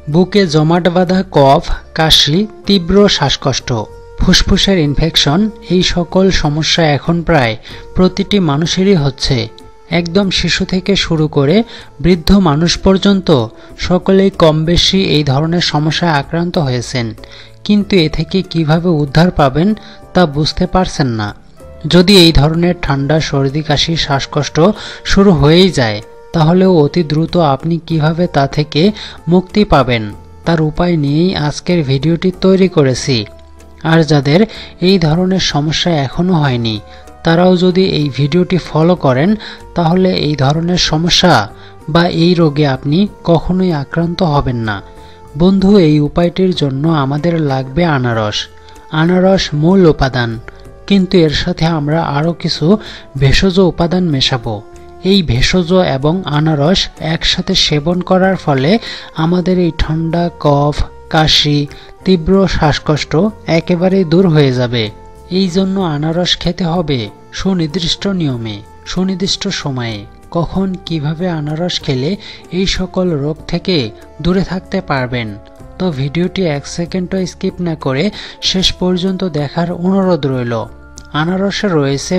বুকে জমাট বাঁধা কফ, কাশি, তীব্র শ্বাসকষ্ট, ফুসফুসের ইনফেকশন এই সকল সমস্যা এখন প্রায় প্রতিটি মানুষেরই হচ্ছে। একদম শিশু থেকে শুরু করে বৃদ্ধ মানুষ পর্যন্ত সকলেই কমবেশি এই ধরনের সমস্যায় আক্রান্ত হয়েছেন, কিন্তু এ থেকে কিভাবে উদ্ধার পাবেন তা বুঝতে পারছেন না। যদি এই ধরনের ঠান্ডা, সর্দি, কাশি, শ্বাসকষ্ট শুরু হয়েই যায়, তাহলেও অতি দ্রুত আপনি কিভাবে তা থেকে মুক্তি পাবেন তার উপায় নিয়েই আজকের ভিডিওটি তৈরি করেছি। আর যাদের এই ধরনের সমস্যা এখনও হয়নি, তারাও যদি এই ভিডিওটি ফলো করেন, তাহলে এই ধরনের সমস্যা বা এই রোগে আপনি কখনোই আক্রান্ত হবেন না। বন্ধু, এই উপায়টির জন্য আমাদের লাগবে আনারস। আনারস মূল উপাদান, কিন্তু এর সাথে আমরা আরও কিছু ভেষজ উপাদান মেশাবো। এই ভেষজ এবং আনারস একসাথে সেবন করার ফলে আমাদের এই ঠান্ডা, কফ, কাশি, তীব্র শ্বাসকষ্ট একেবারেই দূর হয়ে যাবে। এই জন্য আনারস খেতে হবে সুনির্দিষ্ট নিয়মে, সুনির্দিষ্ট সময়ে। কখন কিভাবে আনারস খেলে এই সকল রোগ থেকে দূরে থাকতে পারবেন, তো ভিডিওটি 1 সেকেন্ডও স্কিপ না করে শেষ পর্যন্ত দেখার অনুরোধ রইল। আনারসে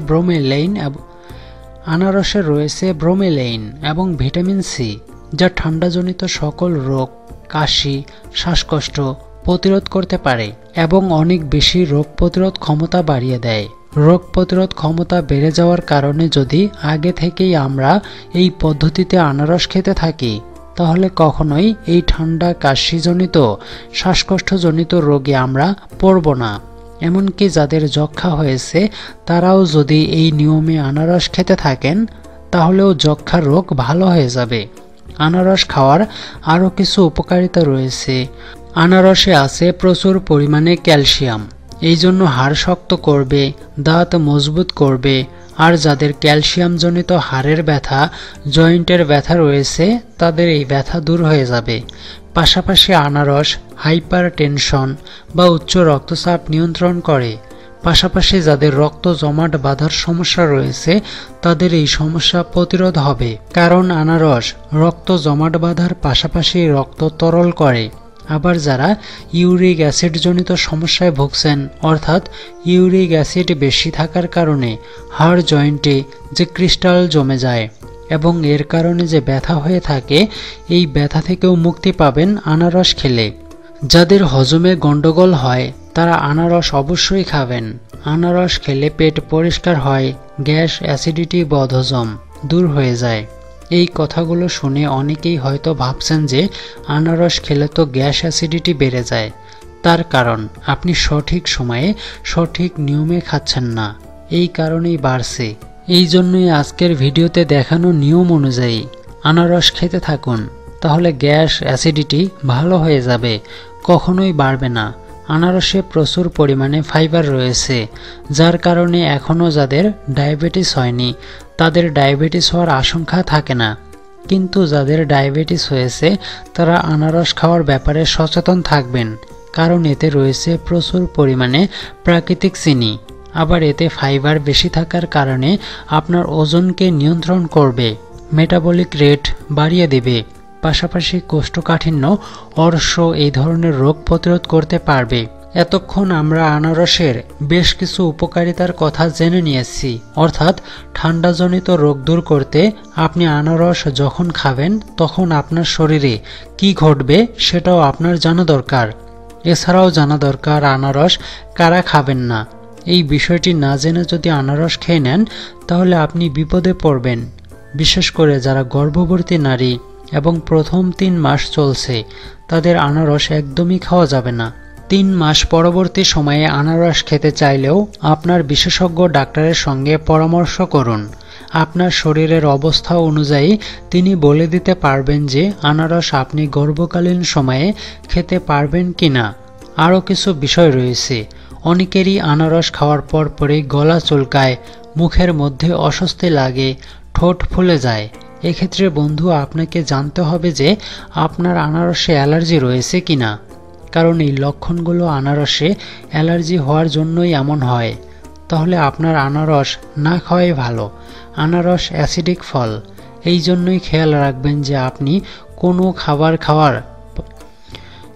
রয়েছে ব্রোমেলাইন এবং ভিটামিন সি, যা ঠান্ডাজনিত সকল রোগ, কাশি, শ্বাসকষ্ট প্রতিরোধ করতে পারে এবং অনেক বেশি রোগ প্রতিরোধ ক্ষমতা বাড়িয়ে দেয়। রোগ প্রতিরোধ ক্ষমতা বেড়ে যাওয়ার কারণে যদি আগে থেকেই আমরা এই পদ্ধতিতে আনারস খেতে থাকি, তাহলে কখনোই এই ঠান্ডা, কাশিজনিত, শ্বাসকষ্টজনিত রোগে আমরা পড়ব না। এমনকি যাদের যক্ষ্মা হয়েছে, তারাও যদি এই নিয়মে আনারস খেতে থাকেন, তাহলেও যক্ষ্মার রোগ ভালো হয়ে যাবে। আনারস খাওয়ার আরও কিছু উপকারিতা রয়েছে। আনারসে আছে প্রচুর পরিমাণে ক্যালসিয়াম, এই জন্য হাড় শক্ত করবে, দাঁত মজবুত করবে। আর যাদের ক্যালসিয়ামজনিত হাড়ের ব্যথা, জয়েন্টের ব্যথা রয়েছে, তাদের এই ব্যথা দূর হয়ে যাবে। পাশাপাশি আনারস হাইপার টেনশন বা উচ্চ রক্তচাপ নিয়ন্ত্রণ করে। পাশাপাশি যাদের রক্ত জমাট বাঁধার সমস্যা রয়েছে, তাদের এই সমস্যা প্রতিরোধ হবে, কারণ আনারস রক্ত জমাট বাঁধার পাশাপাশি রক্ত তরল করে। আবার যারা ইউরিক অ্যাসিডজনিত সমস্যায় ভুগছেন, অর্থাৎ ইউরিক অ্যাসিড বেশি থাকার কারণে হাড় জয়েন্টে যে ক্রিস্টাল জমে যায় এবং এর কারণে যে ব্যথা হয়ে থাকে, এই ব্যথা থেকেও মুক্তি পাবেন আনারস খেলে। যাদের হজমে গন্ডগোল হয়, তারা আনারস অবশ্যই খাবেন। আনারস খেলে পেট পরিষ্কার হয়, গ্যাস, অ্যাসিডিটি, বদহজম দূর হয়ে যায়। এই কথাগুলো শুনে অনেকেই হয়তো ভাবছেন যে আনারস খেলে তো গ্যাস, অ্যাসিডিটি বেড়ে যায়। তার কারণ আপনি সঠিক সময়ে সঠিক নিয়মে খাচ্ছেন না, এই কারণেই বাড়ছে। এই জন্যই আজকের ভিডিওতে দেখানো নিয়ম অনুযায়ী আনারস খেতে থাকুন, তাহলে গ্যাস, অ্যাসিডিটি ভালো হয়ে যাবে, কখনোই বাড়বে না। আনারসে প্রচুর পরিমাণে ফাইবার রয়েছে, যার কারণে এখনও যাদের ডায়াবেটিস হয়নি, তাদের ডায়াবেটিস হওয়ার আশঙ্কা থাকে না। কিন্তু যাদের ডায়াবেটিস হয়েছে, তারা আনারস খাওয়ার ব্যাপারে সচেতন থাকবেন, কারণ এতে রয়েছে প্রচুর পরিমাণে প্রাকৃতিক চিনি। আবার এতে ফাইবার বেশি থাকার কারণে আপনার ওজনকে নিয়ন্ত্রণ করবে, মেটাবলিক রেট বাড়িয়ে দেবে। পাশাপাশি কোষ্ঠকাঠিন্য, অর্শ এই ধরনের রোগ প্রতিরোধ করতে পারবে। এতক্ষণ আমরা আনারসের বেশ কিছু উপকারিতার কথা জেনে নিয়েছি, অর্থাৎ ঠান্ডাজনিত রোগ দূর করতে আপনি আনারস যখন খাবেন, তখন আপনার শরীরে কি ঘটবে সেটাও আপনার জানা দরকার। এছাড়াও জানা দরকার আনারস কারা খাবেন না। এই বিষয়টি না জেনে যদি আনারস খেয়ে নেন, তাহলে আপনি বিপদে পড়বেন। বিশেষ করে যারা গর্ভবতী নারী এবং প্রথম 3 মাস চলছে, তাদের আনারস একদমই খাওয়া যাবে না। 3 মাস পরবর্তী সময়ে আনারস খেতে চাইলেও আপনার বিশেষজ্ঞ ডাক্তারের সঙ্গে পরামর্শ করুন। আপনার শরীরের অবস্থা অনুযায়ী তিনি বলে দিতে পারবেন যে আনারস আপনি গর্ভকালীন সময়ে খেতে পারবেন কিনা। আরও কিছু বিষয় রয়েছে। অনেকেরই আনারস খাওয়ার পর পরেই গলা চুলকায়, মুখের মধ্যে অস্বস্তি লাগে, ঠোঁট ফুলে যায়। এক্ষেত্রে বন্ধু, আপনাকে জানতে হবে যে আপনার আনারসে অ্যালার্জি রয়েছে কিনা, কারণ এই লক্ষণগুলো আনারসে অ্যালার্জি হওয়ার জন্যই এমন হয়। তাহলে আপনার আনারস না খাওয়াই ভালো। আনারস অ্যাসিডিক ফল, এই জন্যই খেয়াল রাখবেন যে আপনি কোনো খাবার খাওয়ার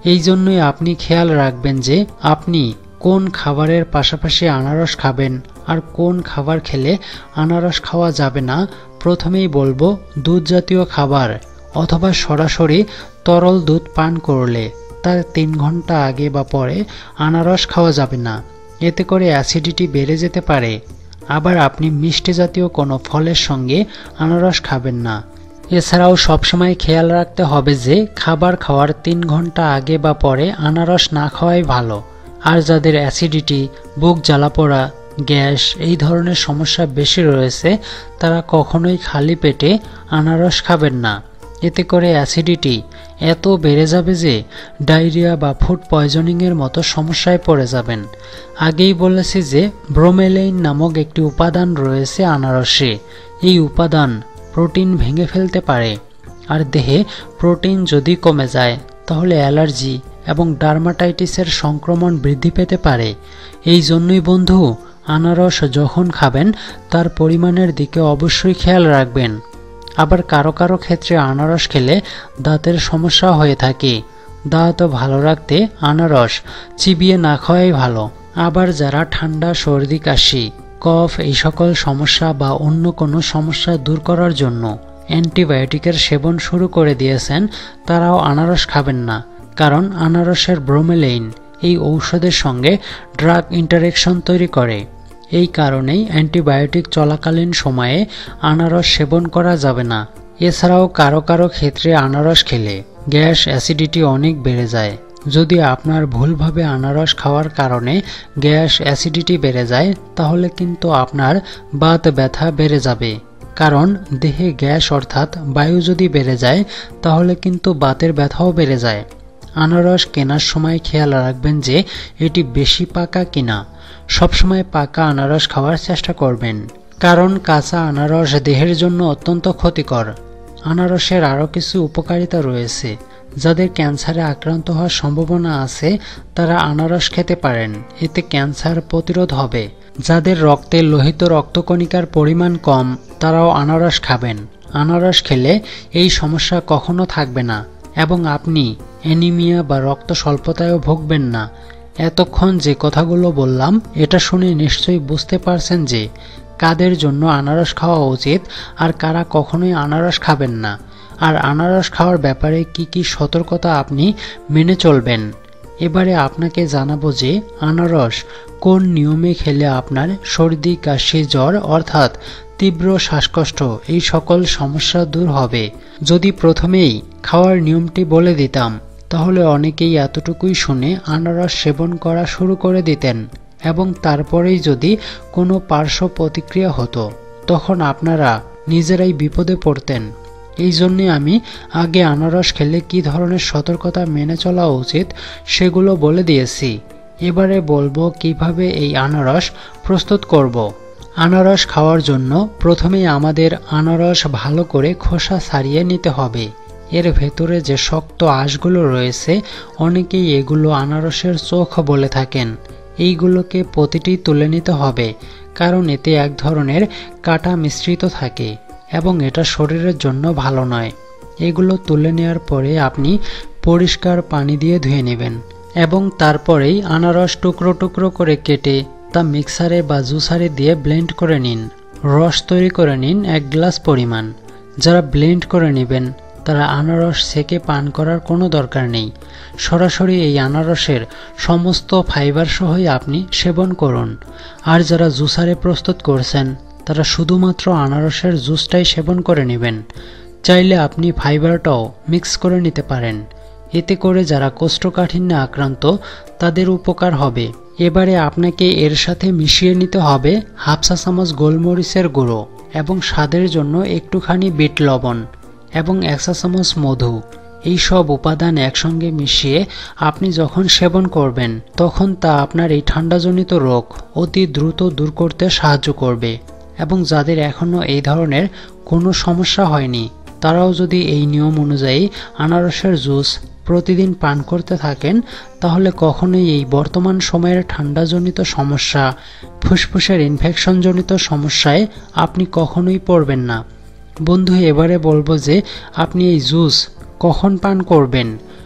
এই জন্যই আপনি খেয়াল রাখবেন যে আপনি কোন খাবারের পাশাপাশি আনারস খাবেন আর কোন খাবার খেলে আনারস খাওয়া যাবে না। প্রথমেই বলবো, দুধ জাতীয় খাবার অথবা সরাসরি তরল দুধ পান করলে তার 3 ঘন্টা আগে বা পরে আনারস খাওয়া যাবে না, এতে করে অ্যাসিডিটি বেড়ে যেতে পারে। আবার আপনি মিষ্টি জাতীয় কোনো ফলের সঙ্গে আনারস খাবেন না। এছাড়াও সবসময় খেয়াল রাখতে হবে যে খাবার খাওয়ার 3 ঘন্টা আগে বা পরে আনারস না খাওয়াই ভালো। আর যাদের অ্যাসিডিটি, বুক জ্বালাপোড়া, গ্যাস এই ধরনের সমস্যা বেশি রয়েছে তারা কখনোই খালি পেটে আনারস খাবেন না। এতে করে অ্যাসিডিটি এত বেড়ে যাবে যে ডায়রিয়া বা ফুড পয়জনিংয়ের মতো সমস্যায় পড়ে যাবেন। আগেই বলেছি যে ব্রোমেলাইন নামক একটি উপাদান রয়েছে আনারসে। এই উপাদান প্রোটিন ভেঙে ফেলতে পারে, আর দেহে প্রোটিন যদি কমে যায় তাহলে অ্যালার্জি এবং ডার্মাটাইটিসের সংক্রমণ বৃদ্ধি পেতে পারে। এই জন্যই বন্ধু, আনারস যখন খাবেন তার পরিমাণের দিকে অবশ্যই খেয়াল রাখবেন। আবার কারো কারো ক্ষেত্রে আনারস খেলে দাঁতের সমস্যা হয়ে থাকে। দাঁত ভালো রাখতে আনারস চিবিয়ে না খাওয়াই ভালো। আবার যারা ঠান্ডা, সর্দি, কাশি, কফ এই সকল সমস্যা বা অন্য কোনো সমস্যা দূর করার জন্য অ্যান্টিবায়োটিকের সেবন শুরু করে দিয়েছেন তারাও আনারস খাবেন না, কারণ আনারসের ব্রোমেলাইন এই ঔষধের সঙ্গে ড্রাগ ইন্টারেকশন তৈরি করে। এই কারণেই অ্যান্টিবায়োটিক চলাকালীন সময়ে আনারস সেবন করা যাবে না। এছাড়াও কারো কারো ক্ষেত্রে আনারস খেলে গ্যাস, অ্যাসিডিটি অনেক বেড়ে যায়। যদি আপনার ভুলভাবে আনারস খাওয়ার কারণে গ্যাস, অ্যাসিডিটি বেড়ে যায় তাহলে কিন্তু আপনার বাত ব্যথা বেড়ে যাবে। কারণ দেহে গ্যাস অর্থাৎ বায়ু যদি বেড়ে যায় তাহলে কিন্তু বাতের ব্যথাও বেড়ে যায়। আনারস কেনার সময় খেয়াল রাখবেন যে এটি বেশি পাকা কিনা। সবসময় পাকা আনারস খাওয়ার চেষ্টা করবেন, কারণ কাঁচা আনারস দেহের জন্য অত্যন্ত ক্ষতিকর। আনারসের আরও কিছু উপকারিতা রয়েছে। যাদের ক্যান্সারে আক্রান্ত হওয়ার সম্ভাবনা আছে তারা আনারস খেতে পারেন, এতে ক্যান্সার প্রতিরোধ হবে। যাদের রক্তে লোহিত রক্তকণিকার পরিমাণ কম তারাও আনারস খাবেন। আনারস খেলে এই সমস্যা কখনো থাকবে না এবং আপনি অ্যানিমিয়া বা রক্ত স্বল্পতায়ও ভুগবেন না। এতক্ষণ যে কথাগুলো বললাম এটা শুনে নিশ্চয়ই বুঝতে পারছেন যে কাদের জন্য আনারস খাওয়া উচিত আর কারা কখনোই আনারস খাবেন না, আর আনারস খাওয়ার ব্যাপারে কি কি সতর্কতা আপনি মেনে চলবেন। এবারে আপনাকে জানাবো যে আনারস কোন নিয়মে খেলে আপনার সর্দি, কাশি, জ্বর অর্থাৎ তীব্র শ্বাসকষ্ট এই সকল সমস্যা দূর হবে। যদি প্রথমেই খাওয়ার নিয়মটি বলে দিতাম তাহলে অনেকেই এতটুকুই শুনে আনারস সেবন করা শুরু করে দিতেন এবং তারপরেই যদি কোনো পার্শ্ব প্রতিক্রিয়া হতো তখন আপনারা নিজেরাই বিপদে পড়তেন। এই জন্যে আমি আগে আনারস খেলে কী ধরনের সতর্কতা মেনে চলা উচিত সেগুলো বলে দিয়েছি। এবারে বলবো কিভাবে এই আনারস প্রস্তুত করব। আনারস খাওয়ার জন্য প্রথমেই আমাদের আনারস ভালো করে খোসা ছাড়িয়ে নিতে হবে। এর ভেতরে যে শক্ত আঁশগুলো রয়েছে অনেকেই এগুলো আনারসের চোখ বলে থাকেন। এইগুলোকে প্রতিটি তুলে নিতে হবে, কারণ এতে এক ধরনের কাঁটা মিশ্রিত থাকে এবং এটা শরীরের জন্য ভালো নয়। এগুলো তুলে নেওয়ার পরে আপনি পরিষ্কার পানি দিয়ে ধুয়ে নেবেন এবং তারপরেই আনারস টুকরো টুকরো করে কেটে তা মিক্সারে বা জুসারে দিয়ে ব্লেন্ড করে নিন। রস তৈরি করে নিন 1 গ্লাস পরিমাণ। যারা ব্লেন্ড করে নেবেন তারা আনারস সেকে পান করার কোনো দরকার নেই। সরাসরি এই আনারসের সমস্ত ফাইবার সহই আপনি সেবন করুন। আর যারা জুসারে প্রস্তুত করছেন তারা শুধুমাত্র আনারসের জুসটাই সেবন করে নেবেন। চাইলে আপনি ফাইবারটাও মিক্স করে নিতে পারেন। এতে করে যারা কোষ্ঠকাঠিন্যে আক্রান্ত তাদের উপকার হবে। এবারে আপনাকে এর সাথে মিশিয়ে নিতে হবে 1/2 চা চামচ গোলমরিচের গুঁড়ো এবং স্বাদের জন্য একটুখানি বিট লবণ এবং 1 চা চামচ মধু। এই সব উপাদান একসঙ্গে মিশিয়ে আপনি যখন সেবন করবেন তখন তা আপনার এই ঠান্ডাজনিত রোগ অতি দ্রুত দূর করতে সাহায্য করবে। এবং যাদের এখনও এই ধরনের কোনো সমস্যা হয়নি তারাও যদি এই নিয়ম অনুযায়ী আনারসের জুস প্রতিদিন পান করতে থাকেন তাহলে কখনোই এই বর্তমান সময়ের ঠান্ডাজনিত সমস্যা, ফুসফুসের ইনফেকশনজনিত সমস্যায় আপনি কখনোই পড়বেন না। বন্ধু, এবারে বলবো যে আপনি এই জুস কখন পান করবেন।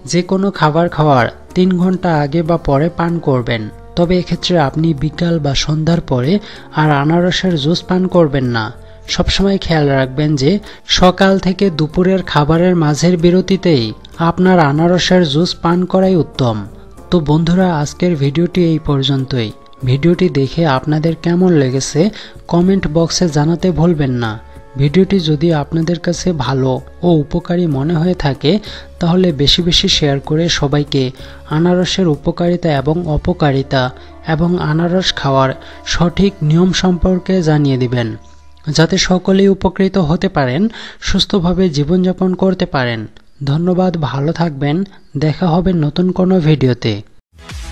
যে কোনো খাবার খাওয়ার 3 ঘন্টা আগে বা পরে পান করবেন। তবে এক্ষেত্রে আপনি বিকাল বা সন্ধ্যার পরে আর আনারসের জুস পান করবেন না। সবসময় খেয়াল রাখবেন যে সকাল থেকে দুপুরের খাবারের মাঝের বিরতিতেই আপনার আনারসের জুস পান করাই উত্তম। তো বন্ধুরা, আজকের ভিডিওটি এই পর্যন্তই। ভিডিওটি দেখে আপনাদের কেমন লেগেছে কমেন্ট বক্সে জানাতে ভুলবেন না। ভিডিওটি যদি আপনাদের কাছে ভালো ও উপকারী মনে হয়ে থাকে তাহলে বেশি বেশি শেয়ার করে সবাইকে আনারসের উপকারিতা এবং অপকারিতা এবং আনারস খাওয়ার সঠিক নিয়ম সম্পর্কে জানিয়ে দিবেন, যাতে সকলেই উপকৃত হতে পারেন, সুস্থভাবে জীবনযাপন করতে পারেন। ধন্যবাদ, ভালো থাকবেন। দেখা হবে নতুন কোনো ভিডিওতে।